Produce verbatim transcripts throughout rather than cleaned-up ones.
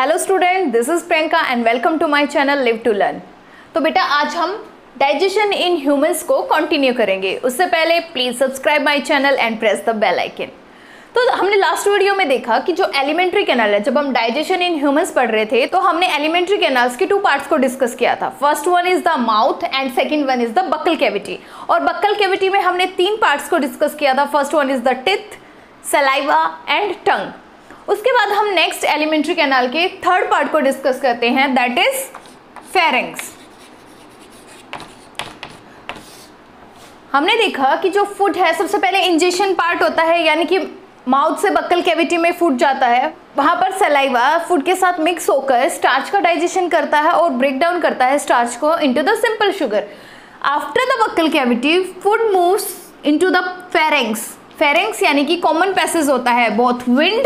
Hello student, this is Priyanka and welcome to my channel live to learn. तो बेटा आज हम डाइजेशन इन ह्यूमंस को कंटिन्यू करेंगे। उससे पहले please subscribe my channel and press the bell icon. तो हमने लास्ट वीडियो में देखा कि जो एलिमेंट्री कैनाल है, जब हम डाइजेशन इन ह्यूमंस पढ़ रहे थे तो हमने एलिमेंट्री कैनाल्स के टू पार्ट्स को डिस्कस किया था। First one is the mouth and second one is the buccal cavity. और बक्कल कैविटी में हमने तीन पार्ट्स को डिस्कस किया था। First one is the teeth, saliva and tongue. उसके बाद हम नेक्स्ट एलिमेंट्री कैनाल के थर्ड पार्ट को डिस्कस करते हैं, दैट इज फेरिंग्स। हमने देखा कि जो फूड है, सबसे पहले इंजेशन पार्ट होता है, यानी कि माउथ से बक्कल कैविटी में फूड जाता है। वहां पर सलाइवा फूड के साथ मिक्स होकर स्टार्च का डाइजेशन करता है और ब्रेक डाउन करता है स्टार्च को into the simple sugar. After the buccal cavity food moves into the pharynx. Pharynx यानी कि कॉमन पैसेज होता है बोथ विंड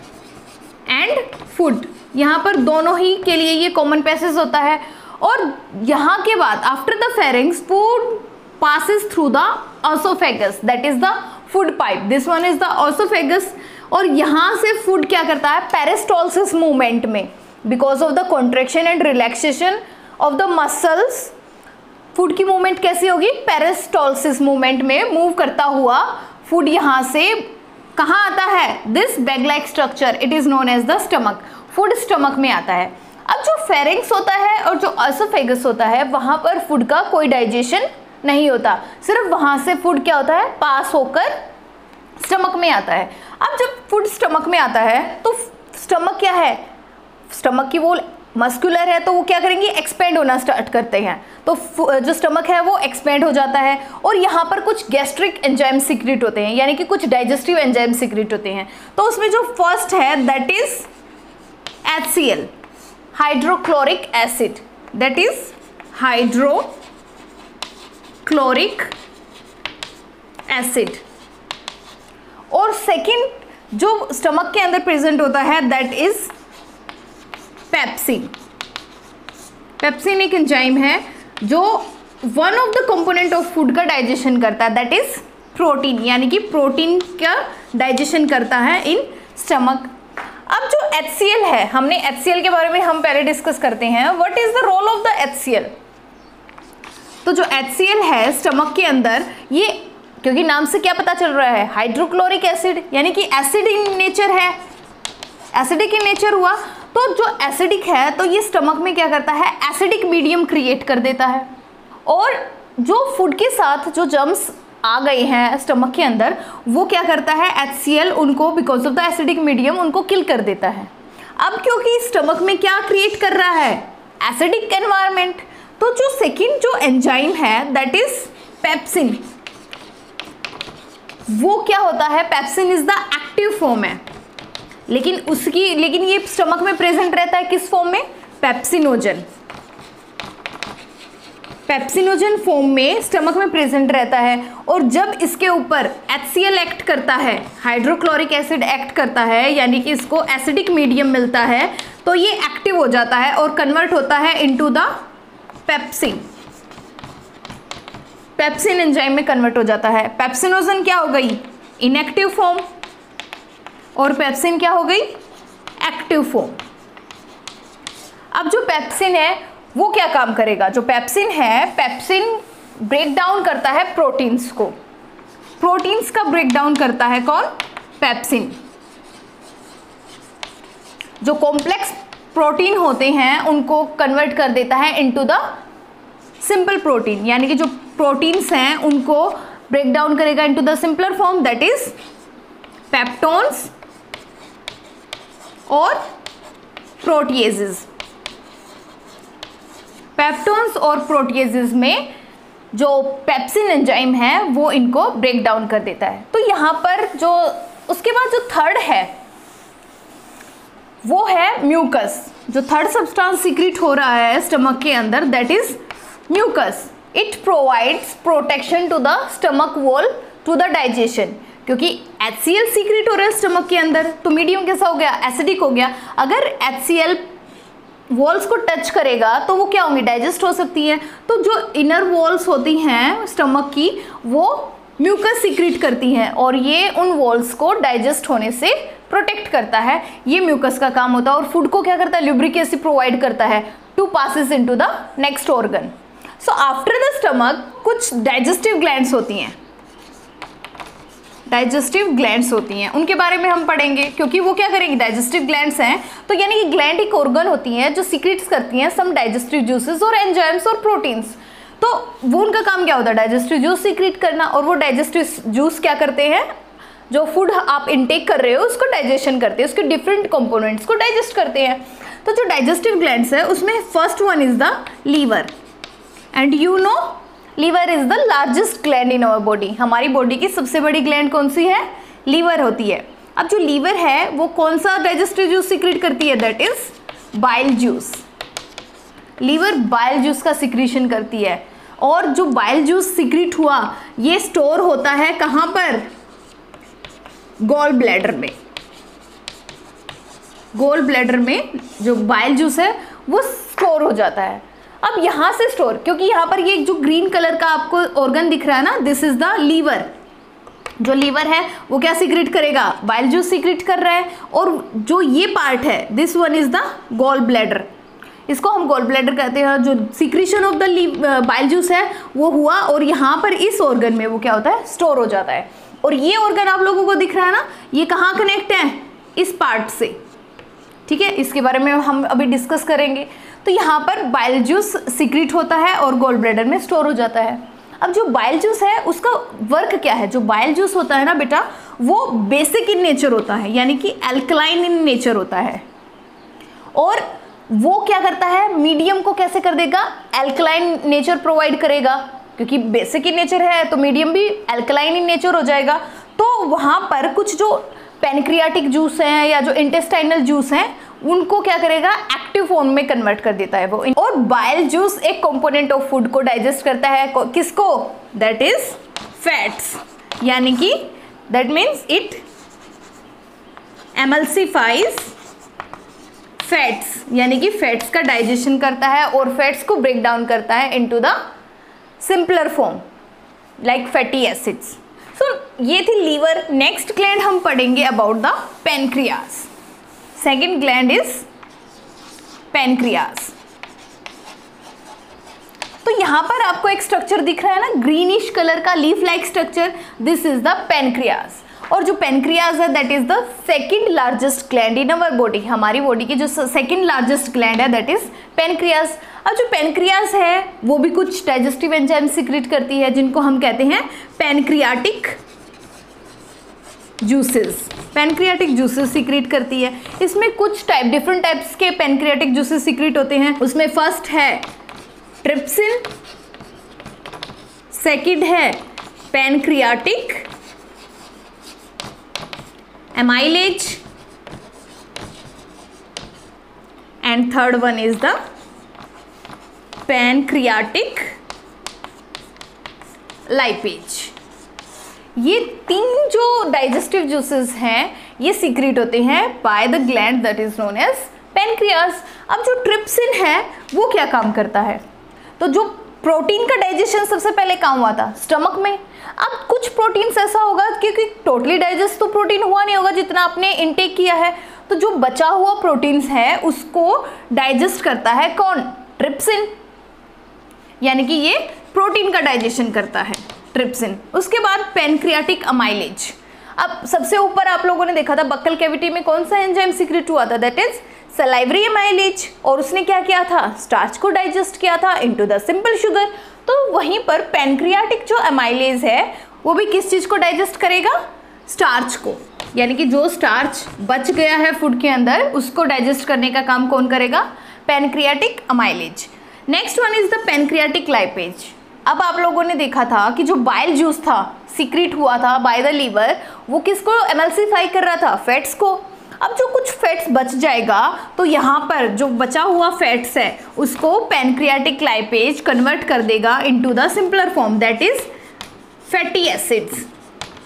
एंड फूड। यहाँ पर दोनों ही के लिए ये कॉमन पैसेज होता है। और यहाँ के बाद after the pharynx food passes through the esophagus, that is the food pipe. This one is the esophagus. और यहाँ से फूड क्या करता है, पेरिस्टोलिसिस मूवमेंट में, because of the contraction and relaxation of the muscles food की movement कैसी होगी, पेरिस्टोलिसिस मूवमेंट में मूव करता हुआ फूड यहाँ से कहाँ आता है, this bag like structure, it is known as the stomach. Food stomach में आता है। अब जो फेरिंग्स होता है और जो एसोफेगस होता है, वहाँ पर फूड का कोई डाइजेशन नहीं होता, सिर्फ वहां से फूड क्या होता है, पास होकर स्टमक में आता है। अब जब फूड स्टमक में आता है तो स्टमक क्या है, स्टमक की वॉल मस्कुलर है, तो वो क्या करेंगे, एक्सपेंड होना स्टार्ट करते हैं। तो जो स्टमक है वो एक्सपेंड हो जाता है और यहाँ पर कुछ गैस्ट्रिक एंजाइम सीक्रेट होते हैं, यानी कि कुछ डाइजेस्टिव एंजाइम सीक्रेट होते हैं। तो उसमें जो फर्स्ट है that is H C L, hydrochloric acid, that is hydrochloric acid. और सेकंड जो स्टमक के अंदर प्रेजेंट होता है दैट इज पेप्सिन। पेप्सिन एक एंजाइम है जो one of the component of food का डाइजेशन करता है, दैट इज प्रोटीन, यानी कि प्रोटीन का डाइजेशन करता है इन स्टमक। अब जो एच सी एल है, हमने एच सी एल के बारे में हम पहले डिस्कस करते हैं, what is the role of the H C L. तो जो एच सी एल है स्टमक के अंदर, ये क्योंकि नाम से क्या पता चल रहा है, हाइड्रोक्लोरिक एसिड, यानी कि एसिड इन नेचर है, एसिडिक इन नेचर हुआ। तो जो एसिडिक है तो ये स्टमक में क्या करता है, एसिडिक मीडियम क्रिएट कर देता है। और जो फूड के साथ जो जर्म्स आ गए हैं स्टमक के अंदर, वो क्या करता है, एच सी एल उनको because of the acidic medium उनको किल कर देता है। अब क्योंकि स्टमक में क्या क्रिएट कर रहा है, एसिडिक एनवायरमेंट, तो जो सेकंड जो एंजाइम है दैट इज पेप्सिन, वो क्या होता है, pepsin is the active form है, लेकिन उसकी लेकिन ये स्टमक में प्रेजेंट रहता है किस फॉर्म में, पेप्सिनोजन। पेप्सिनोजन फॉर्म में स्टमक में प्रेजेंट रहता है। और जब इसके ऊपर एच सी एल एक्ट करता है, हाइड्रोक्लोरिक एसिड एक्ट करता है, यानी कि इसको एसिडिक मीडियम मिलता है, तो ये एक्टिव हो जाता है और कन्वर्ट होता है into the pepsin. Pepsin enzyme में कन्वर्ट हो जाता है। पेप्सिनोजन क्या हो गई, इनएक्टिव फॉर्म, और पेप्सिन क्या हो गई, एक्टिव फॉर्म। अब जो पेप्सिन है वो क्या काम करेगा, जो पेप्सिन है, पेप्सिन ब्रेक डाउन करता है प्रोटीन्स को। प्रोटीन्स का ब्रेक डाउन करता है कौन, पेप्सिन। जो कॉम्प्लेक्स प्रोटीन होते हैं उनको कन्वर्ट कर देता है इनटू द सिंपल प्रोटीन, यानी कि जो प्रोटीन्स हैं उनको ब्रेक डाउन करेगा into the simpler form, that is peptones और प्रोटीएजेस। पेप्टोन्स और प्रोटीएजेस में जो पेप्सिन एंजाइम है वो इनको ब्रेक डाउन कर देता है। तो यहाँ पर जो उसके बाद जो थर्ड है वो है म्यूकस। जो थर्ड सब्सटेंस सीक्रेट हो रहा है स्टमक के अंदर that is mucus. It provides protection to the stomach wall to the digestion. क्योंकि एच सी एल सीक्रेट हो रहा है स्टमक के अंदर, तो मीडियम कैसा हो गया, एसिडिक हो गया। अगर एच सी एल वॉल्स को टच करेगा तो वो क्या होंगी, डाइजेस्ट हो सकती है। तो जो इनर वॉल्स होती हैं स्टमक की वो म्यूकस सीक्रेट करती हैं और ये उन वॉल्स को डाइजेस्ट होने से प्रोटेक्ट करता है। ये म्यूकस का काम होता है और फूड को क्या करता है, ल्यूब्रिकेसी प्रोवाइड करता है to passes into the next organ. So after the stomach कुछ डाइजेस्टिव ग्लैंड्स होती हैं, डाइजेस्टिव ग्लैंड्स होती हैं, उनके बारे में हम पढ़ेंगे क्योंकि वो क्या करेंगी, डाइजेस्टिव ग्लैंड्स हैं। तो यानी कि ग्लैंड एक ऑर्गन होती हैं जो सीक्रेट्स करती हैं सम डाइजेस्टिव जूसेस और एंजाइम्स और प्रोटीन्स। तो वो उनका काम क्या होता है, डाइजेस्टिव जूस सीक्रेट करना। और वो डाइजेस्टिव जूस क्या करते हैं, जो फूड आप इनटेक कर रहे हो उसको डाइजेशन करते हैं, उसके डिफरेंट कंपोनेंट्स को डाइजेस्ट करते हैं। तो जो डाइजेस्टिव ग्लैंड्स है उसमें first one is the liver. And you know liver is the largest gland in our body. हमारी बॉडी की सबसे बड़ी ग्लैंड कौन सी है, लीवर होती है। अब जो लीवर है वो कौन सा डाइजेस्टिव जूस सीक्रेट करती है, that is bile juice. Liver bile juice का सीक्रेशन करती है और जो बाइल जूस सीक्रेट हुआ ये स्टोर होता है कहाँ पर, गॉल ब्लैडर में। गॉल ब्लैडर में जो बाइल जूस है वो स्टोर हो जाता है। अब यहाँ से स्टोर, क्योंकि यहाँ पर ये जो ग्रीन कलर का आपको ऑर्गन दिख रहा है ना, दिस इज द लीवर। जो लीवर है वो क्या सीक्रेट करेगा, बाइल जूस सीक्रेट कर रहा है। और जो ये पार्ट है this one is the gall bladder, इसको हम गॉल ब्लैडर कहते हैं। जो secretion of the bile juice है वो हुआ और यहाँ पर इस ऑर्गन में वो क्या होता है, स्टोर हो जाता है। और ये ऑर्गन आप लोगों को दिख रहा है ना, ये कहाँ कनेक्ट है, इस पार्ट से, ठीक है। इसके बारे में हम अभी डिस्कस करेंगे। तो यहाँ पर बाइल जूस सीक्रेट होता है और गॉल ब्लैडर में स्टोर हो जाता है। अब जो बाइल जूस है उसका वर्क क्या है, जो बाइल जूस होता है ना बेटा वो बेसिक इन नेचर होता है, यानी कि एल्कलाइन इन नेचर होता है। और वो क्या करता है, मीडियम को कैसे कर देगा, एल्कलाइन नेचर प्रोवाइड करेगा, क्योंकि बेसिक इन नेचर है तो मीडियम भी एल्कलाइन इन नेचर हो जाएगा। तो वहाँ पर कुछ जो पैनक्रियाटिक जूस हैं या जो इंटेस्टाइनल जूस हैं उनको क्या करेगा, एक्टिव फॉर्म में कन्वर्ट कर देता है वो। और बाइल जूस एक कंपोनेंट ऑफ फूड को डाइजेस्ट करता है, किसको, दैट इज फैट्स, यानी कि that means it emulsifies fats, यानी कि फैट्स का डाइजेशन करता है और फैट्स को ब्रेक डाउन करता है into the simpler form like fatty acids. So ये थी लीवर। नेक्स्ट ग्लैंड हम पढ़ेंगे about the pancreas. Second gland is pancreas. तो यहां पर आपको एक स्ट्रक्चर दिख रहा है ना, ग्रीनिश कलर का leaf like structure, this is the pancreas. और जो पैनक्रियाज है that is the second largest gland in our body. हमारी बॉडी की जो सेकेंड लार्जेस्ट ग्लैंड है दैट इज पैनक्रियाज। अब जो पैनक्रियाज है वो भी कुछ डाइजेस्टिव एंजाइम सीक्रेट करती है जिनको हम कहते हैं pancreatic juices. Pancreatic juices secrete करती है। इसमें कुछ टाइप डिफरेंट टाइप्स के पैनक्रियाटिक जूसेस सीक्रेट होते हैं। उसमें फर्स्ट है ट्रिप्सिन, सेकंड है pancreatic amylase and third one is the pancreatic lipase. ये तीन जो डाइजेस्टिव जूसेस हैं ये सीक्रेट होते हैं by the gland that is known as pancreas. अब जो ट्रिप्सिन है वो क्या काम करता है, तो जो प्रोटीन का डाइजेशन सबसे पहले काम हुआ था स्टमक में। अब कुछ प्रोटीन्स ऐसा होगा क्योंकि टोटली डाइजेस्ट तो प्रोटीन हुआ नहीं होगा जितना आपने इनटेक किया है, तो जो बचा हुआ प्रोटीन्स है उसको डाइजेस्ट करता है कौन, ट्रिप्सिन, यानी कि ये प्रोटीन का डाइजेशन करता है ट्रिप्सिन। उसके बाद पैनक्रियाटिक अमाइलेज। अब सबसे ऊपर आप लोगों ने देखा था बक्कल कैविटी में कौन सा एंजाइम सीक्रेट हुआ था, दैट इज सलाइवरी अमाइलेज। और उसने क्या किया था, स्टार्च को डाइजेस्ट किया था इनटू द सिंपल शुगर। तो वहीं पर पैनक्रियाटिक जो अमाइलेज है वो भी किस चीज़ को डाइजेस्ट करेगा, स्टार्च को, यानी कि जो स्टार्च बच गया है फूड के अंदर उसको डाइजेस्ट करने का काम कौन करेगा, pancreatic amylase. Next one is the pancreatic lipase. अब आप लोगों ने देखा था कि जो बाइल जूस था सीक्रेट हुआ था बाय द लीवर, वो किसको एमल्सिफाई कर रहा था, फैट्स को। अब जो कुछ फैट्स बच जाएगा तो यहाँ पर जो बचा हुआ फैट्स है उसको पैनक्रियाटिक लाइपेज कन्वर्ट कर देगा into the simpler form that is fatty acids,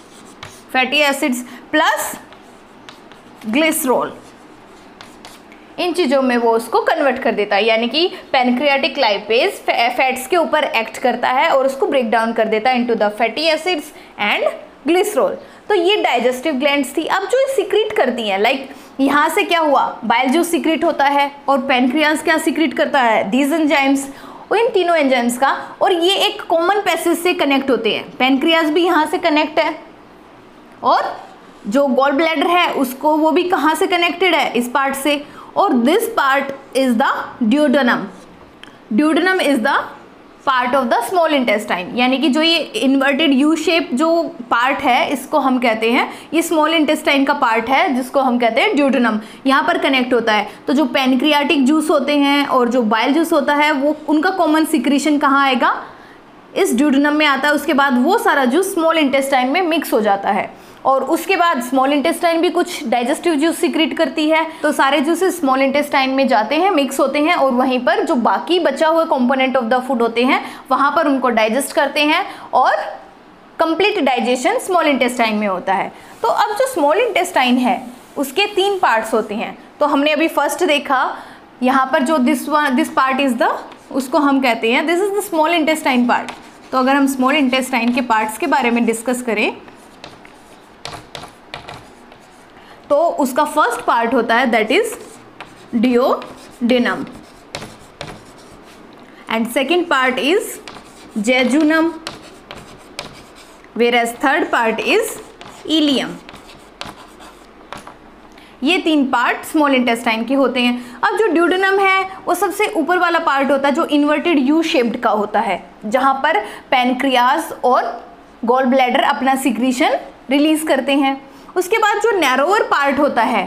fatty acids plus glycerol. इन चीज़ों में वो उसको कन्वर्ट कर देता है, यानी कि पैनक्रियाटिक लाइपेज फैट्स के ऊपर एक्ट करता है और उसको ब्रेक डाउन कर देता है into the fatty acids and glycerol. तो ये डाइजेस्टिव ग्लैंड्स थी। अब जो सीक्रेट करती हैं, लाइक यहाँ से क्या हुआ, बाइल जूस सीक्रेट होता है और पैनक्रियाज क्या सीक्रेट करता है, दीज एंजाइम्स, इन तीनों एंजाइम्स का, और ये एक कॉमन पैसेज से कनेक्ट होते हैं। पैनक्रियाज भी यहाँ से कनेक्ट है और जो गॉल ब्लैडर है उसको वो भी कहाँ से कनेक्टेड है, इस पार्ट से, और this part is the duodenum. Duodenum is the part of the small intestine, यानी कि जो ये इन्वर्टेड यू शेप जो पार्ट है इसको हम कहते हैं, ये स्मॉल इंटेस्टाइन का पार्ट है जिसको हम कहते हैं ड्यूडेनम, यहाँ पर कनेक्ट होता है। तो जो पैनक्रियाटिक जूस होते हैं और जो बाइल जूस होता है वो उनका कॉमन सिक्रीशन कहाँ आएगा, इस ड्यूडेनम में आता है। उसके बाद वो सारा जूस स्मॉल इंटेस्टाइन में मिक्स हो जाता है और उसके बाद स्मॉल इंटेस्टाइन भी कुछ डाइजेस्टिव जूस सीक्रेट करती है। तो सारे जूसेस स्मॉल इंटेस्टाइन में जाते हैं, मिक्स होते हैं और वहीं पर जो बाकी बचा हुआ कंपोनेंट ऑफ द फूड होते हैं वहाँ पर उनको डाइजेस्ट करते हैं और कंप्लीट डाइजेशन स्मॉल इंटेस्टाइन में होता है। तो अब जो स्मॉल इंटेस्टाइन है उसके तीन पार्ट्स होते हैं। तो हमने अभी फर्स्ट देखा यहाँ पर जो this one this part is the, उसको हम कहते हैं this is the small intestine part. तो अगर हम स्मॉल इंटेस्टाइन के पार्ट्स के बारे में डिस्कस करें तो उसका फर्स्ट पार्ट होता है that is duodenum and second part is jejunum, whereas third part is ileum. ये तीन पार्ट स्मॉल इंटेस्टाइन के होते हैं। अब जो ड्यूडेनम है वो सबसे ऊपर वाला पार्ट होता है जो इन्वर्टेड यू शेप्ड का होता है, जहां पर पैनक्रियाज और गॉल ब्लैडर अपना सिक्रीशन रिलीज करते हैं। उसके बाद जो नैरोवर पार्ट होता है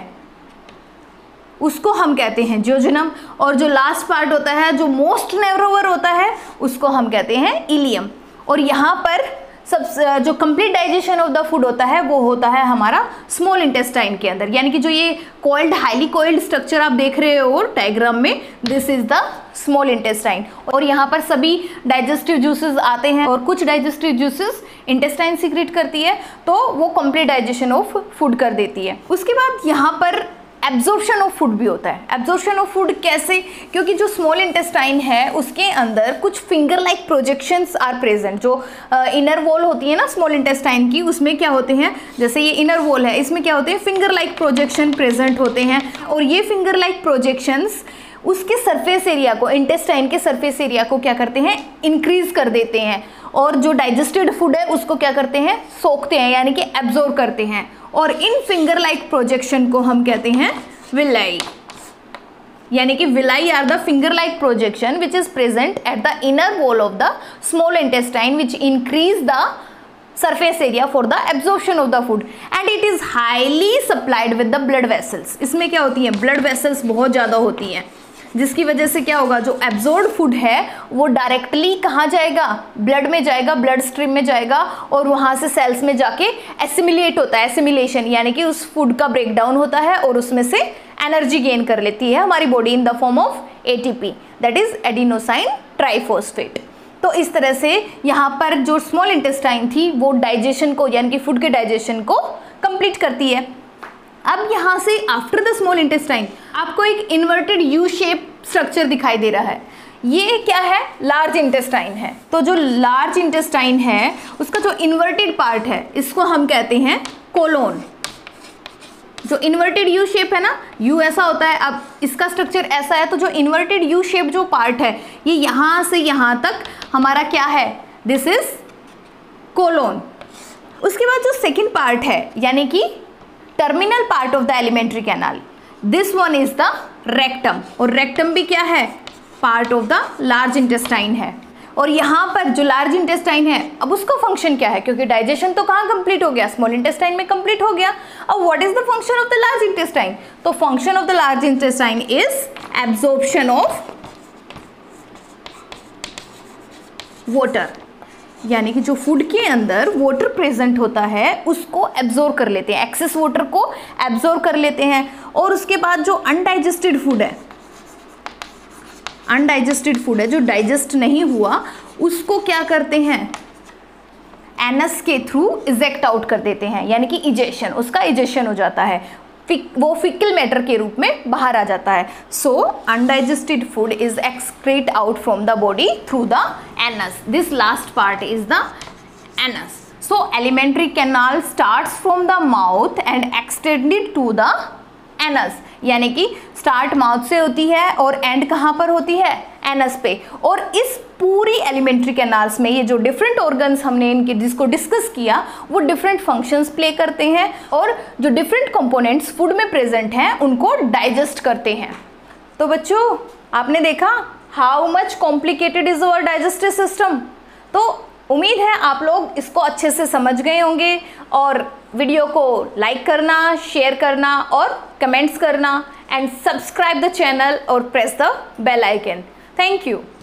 उसको हम कहते हैं जियोजेनम, और जो लास्ट पार्ट होता है जो मोस्ट नैरोवर होता है उसको हम कहते हैं इलियम। और यहाँ पर सब जो complete digestion of the food होता है वो होता है हमारा स्मॉल इंटेस्टाइन के अंदर, यानी कि जो ये कोल्ड हाईली कोल्ड स्ट्रक्चर आप देख रहे हो डायग्राम में, this is the small intestine. और यहाँ पर सभी डाइजेस्टिव जूसेस आते हैं और कुछ डाइजेस्टिव जूसेस इंटेस्टाइन सीक्रेट करती है तो वो कंप्लीट डाइजेशन ऑफ फूड कर देती है। उसके बाद यहाँ पर एब्जॉर्प्शन ऑफ फूड भी होता है। एब्जॉर्प्शन ऑफ फूड कैसे, क्योंकि जो स्मॉल इंटेस्टाइन है उसके अंदर कुछ finger like projections are present. जो इनर वॉल होती है ना स्मॉल इंटेस्टाइन की, उसमें क्या होते हैं, जैसे ये इनर वॉल है इसमें क्या होते हैं, फिंगर लाइक प्रोजेक्शन प्रेजेंट होते हैं। और ये फिंगर लाइक प्रोजेक्शंस उसके सरफेस एरिया को, इंटेस्टाइन के सरफेस एरिया को क्या करते हैं, इंक्रीज कर देते हैं और जो डाइजेस्टेड फूड है उसको क्या करते हैं, सोखते हैं, यानी कि एब्जॉर्ब करते हैं। और इन फिंगर लाइक प्रोजेक्शन को हम कहते हैं विलाई, यानी कि villi are the finger like projection which is present at the inner wall of the small intestine which increase the surface area for the absorption of the food and it is highly supplied with the blood vessels। इसमें क्या होती है, blood vessels बहुत ज़्यादा होती हैं, जिसकी वजह से क्या होगा, जो एब्जॉर्ब्ड फूड है वो डायरेक्टली कहाँ जाएगा, ब्लड में जाएगा, ब्लड स्ट्रीम में जाएगा और वहाँ से सेल्स में जाके एसिमिलेट होता है, एसिमिलेशन यानी कि उस फूड का ब्रेक डाउन होता है और उसमें से एनर्जी गेन कर लेती है हमारी body in the form of A T P, that is adenosine triphosphate. तो इस तरह से यहाँ पर जो स्मॉल इंटेस्टाइन थी वो डाइजेशन को, यानी कि फूड के डाइजेशन को कंप्लीट करती है। अब यहाँ से आफ्टर द स्मॉल इंटेस्टाइन आपको एक इन्वर्टेड यू शेप स्ट्रक्चर दिखाई दे रहा है। ये क्या है, लार्ज इंटेस्टाइन है। तो जो लार्ज इंटेस्टाइन है उसका जो इन्वर्टेड पार्ट है इसको हम कहते हैं कोलोन। जो इन्वर्टेड यू शेप है ना, यू ऐसा होता है, अब इसका स्ट्रक्चर ऐसा है, तो जो इन्वर्टेड यू शेप जो पार्ट है ये यहाँ से यहाँ तक हमारा क्या है, दिस इज कोलोन। उसके बाद जो सेकंड पार्ट है यानी कि terminal part of the alimentary canal, this one is the rectum, और रेक्टम भी क्या है, part of the large intestine है। और यहाँ पर जो लार्ज इंटेस्टाइन है अब उसका फंक्शन क्या है, क्योंकि डाइजेशन तो कहाँ कंप्लीट हो गया, स्मॉल इंटेस्टाइन में कंप्लीट हो गया। अब what is the function of the large intestine, तो function of the large intestine is absorption of water, यानी कि जो फूड के अंदर वाटर प्रेजेंट होता है उसको एब्जॉर्ब कर लेते हैं, एक्सेस वाटर को एब्जॉर्ब कर लेते हैं। और उसके बाद जो अनडाइजेस्टेड फूड है, अनडाइजेस्टेड फूड है जो डाइजेस्ट नहीं हुआ, उसको क्या करते हैं, एनस के थ्रू इजेक्ट आउट कर देते हैं, यानी कि इजेशन, उसका इजेशन हो जाता है। वो फिकल मैटर के रूप में बाहर आ जाता है। So undigested food is excrete out from the body through the anus. This last part is the anus. So alimentary canal starts from the mouth and extended to the anus, यानी कि start mouth से होती है और and कहाँ पर होती है, एनस पे। और इस पूरी एलिमेंट्री कैनाल्स में ये जो डिफरेंट ऑर्गन्स हमने इनके जिसको डिस्कस किया वो डिफरेंट फंक्शंस प्ले करते हैं और जो डिफरेंट कंपोनेंट्स फूड में प्रेजेंट हैं उनको डाइजेस्ट करते हैं। तो बच्चों आपने देखा how much complicated is our digestive system. तो उम्मीद है आप लोग इसको अच्छे से समझ गए होंगे और वीडियो को लाइक करना, शेयर करना और कमेंट्स करना एंड सब्सक्राइब द चैनल और press the bell icon. Thank you.